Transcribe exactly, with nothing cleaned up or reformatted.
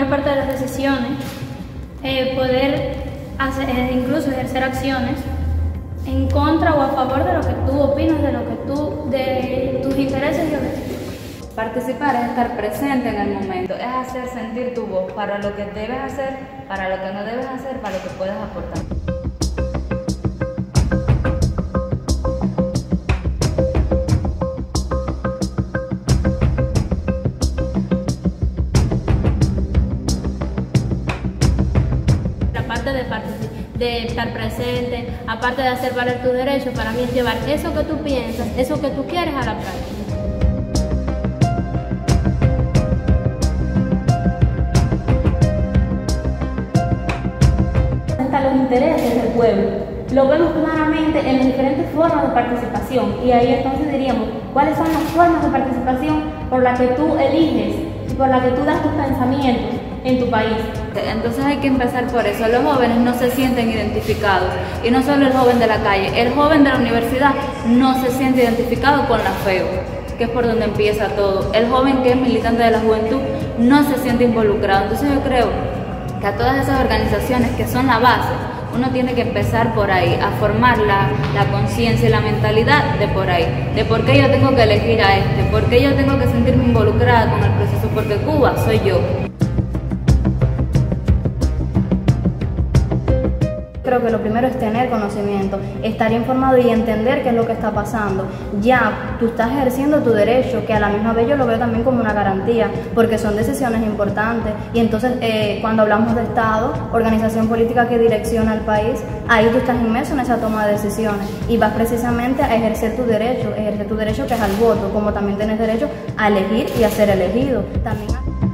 formar parte de las decisiones, eh, poder hacer, eh, incluso ejercer acciones en contra o a favor de lo que tú opinas, de lo que tú, de tus intereses y objetivos. Participar es estar presente en el momento, es hacer sentir tu voz para lo que debes hacer, para lo que no debes hacer, para lo que puedes aportar. Aparte de, de estar presente, aparte de hacer valer tus derechos, para mí es llevar eso que tú piensas, eso que tú quieres a la práctica. Los intereses del pueblo. Lo vemos claramente en las diferentes formas de participación y ahí entonces diríamos cuáles son las formas de participación por las que tú eliges y por las que tú das tus pensamientos en tu país. Entonces hay que empezar por eso. Los jóvenes no se sienten identificados y no solo el joven de la calle, el joven de la universidad no se siente identificado con la FEU, que es por donde empieza todo. El joven que es militante de la juventud no se siente involucrado. Entonces yo creo que a todas esas organizaciones que son la base, uno tiene que empezar por ahí, a formar la, la conciencia y la mentalidad de por ahí, de por qué yo tengo que elegir a este, por qué yo tengo que sentirme involucrada con el proceso, porque Cuba soy yo. Creo que lo primero es tener conocimiento, estar informado y entender qué es lo que está pasando. Ya tú estás ejerciendo tu derecho, que a la misma vez yo lo veo también como una garantía, porque son decisiones importantes. Y entonces eh, cuando hablamos de Estado, organización política que direcciona al país, ahí tú estás inmerso en esa toma de decisiones y vas precisamente a ejercer tu derecho, ejercer tu derecho que es al voto, como también tienes derecho a elegir y a ser elegido. También a...